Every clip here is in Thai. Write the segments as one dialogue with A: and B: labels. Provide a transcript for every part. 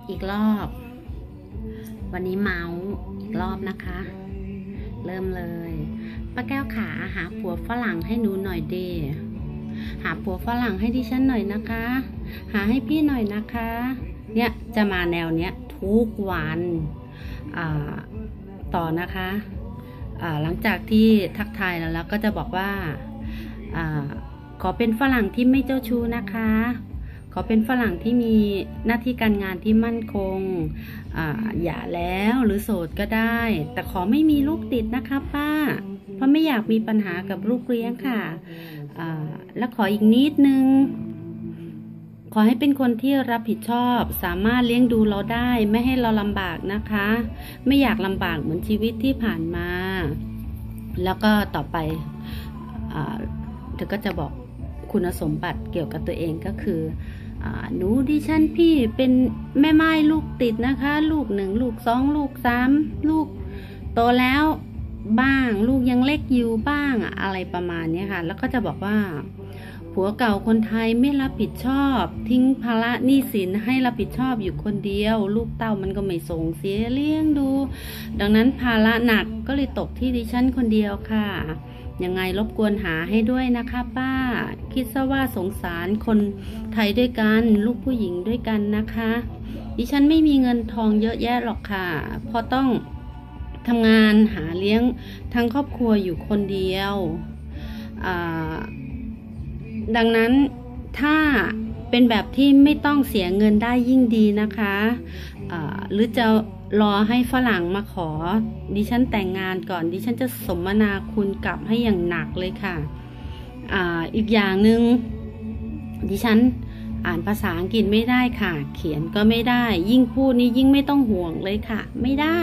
A: อีกรอบ วันนี้เมาส์อีกรอบนะคะ เริ่มเลยป้าแก้วขาหาผัวฝรั่งให้หนูหน่อยเดหาผัวฝรั่งให้ดิฉันหน่อยนะคะ หาให้พี่หน่อยนะคะเนี่ยจะมาแนวเนี้ยทุกวันต่อนะคะหลังจากที่ทักทายแล้วก็จะบอกว่าขอเป็นฝรั่งที่ไม่เจ้าชู้นะคะขอเป็นฝรั่งที่มีหน้าที่การงานที่มั่นคงหย่าแล้วหรือโสดก็ได้แต่ขอไม่มีลูกติดนะคะป้าเพราะไม่อยากมีปัญหากับลูกเลี้ยงค่ะแล้วขออีกนิดนึงขอให้เป็นคนที่รับผิดชอบสามารถเลี้ยงดูเราได้ไม่ให้เราลำบากนะคะไม่อยากลำบากเหมือนชีวิตที่ผ่านมาแล้วก็ต่อไปเธอก็จะบอกคุณสมบัติเกี่ยวกับตัวเองก็คือหนูดิฉันพี่เป็นแม่ไม้ลูกติดนะคะลูก1ลูก2ลูก3ลูกโตแล้วบ้างลูกยังเล็กอยู่บ้างอะไรประมาณนี้ค่ะแล้วก็จะบอกว่าผัวเก่าคนไทยไม่รับผิดชอบทิ้งภาระหนี้สินให้รับผิดชอบอยู่คนเดียวลูกเต้ามันก็ไม่ส่งเสียเลี้ยงดูดังนั้นภาระหนักก็เลยตกที่ดิฉันคนเดียวค่ะยังไงรบกวนหาให้ด้วยนะคะป้าคิดซะว่าสงสารคนไทยด้วยกันลูกผู้หญิงด้วยกันนะคะดิฉันไม่มีเงินทองเยอะแยะหรอกค่ะเพราะต้องทำงานหาเลี้ยงทั้งครอบครัวอยู่คนเดียวดังนั้นถ้าเป็นแบบที่ไม่ต้องเสียเงินได้ยิ่งดีนะคะหรือจะรอให้ฝรั่งมาขอดิฉันแต่งงานก่อนดิฉันจะสมนาคุณกลับให้อย่างหนักเลยค่ะอีกอย่างหนึ่งดิฉันอ่านภาษาอังกฤษไม่ได้ค่ะเขียนก็ไม่ได้ยิ่งพูดนี่ยิ่งไม่ต้องห่วงเลยค่ะไม่ได้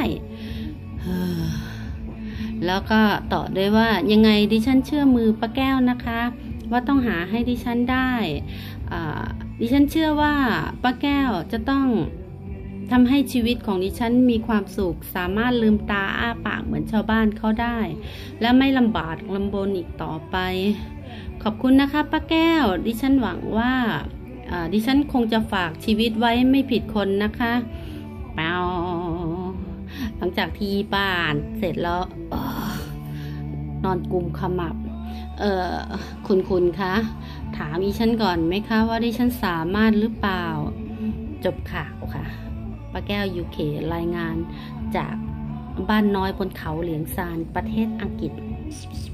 A: แล้วก็ต่อด้วยว่ายังไงดิฉันเชื่อมือป้าแก้วนะคะว่าต้องหาให้ดิฉันได้ดิฉันเชื่อว่าป้าแก้วจะต้องทำให้ชีวิตของดิฉันมีความสุขสามารถลืมตาอ้าปากเหมือนชาวบ้านเขาได้และไม่ลำบากลำบนอีกต่อไปขอบคุณนะคะป้าแก้วดิฉันหวังว่าดิฉันคงจะฝากชีวิตไว้ไม่ผิดคนนะคะเปล่าหลังจากที่บ้านเสร็จแล้วนอนกุมขมับคุณคะถามดิฉันก่อนไหมคะว่าดิฉันสามารถหรือเปล่าจบข่าวค่ะป้าแก้วยูเครายงานจากบ้านน้อยบนเขาเหลียงซานประเทศอังกฤษ